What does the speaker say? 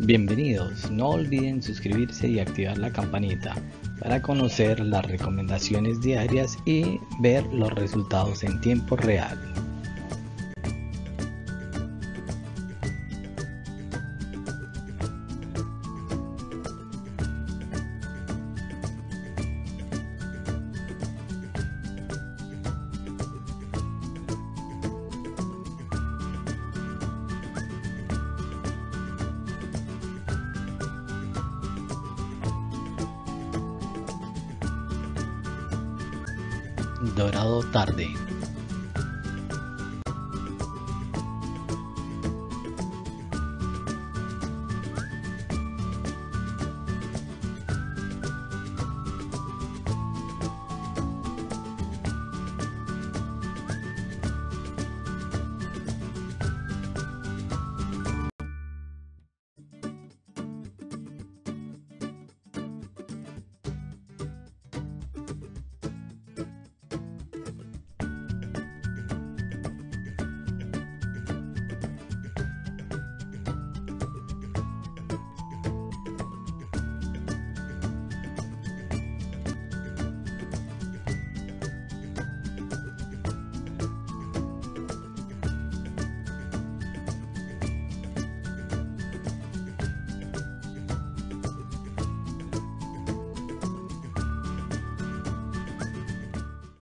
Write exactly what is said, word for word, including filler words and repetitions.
Bienvenidos, no olviden suscribirse y activar la campanita para conocer las recomendaciones diarias y ver los resultados en tiempo real. Dorado tarde.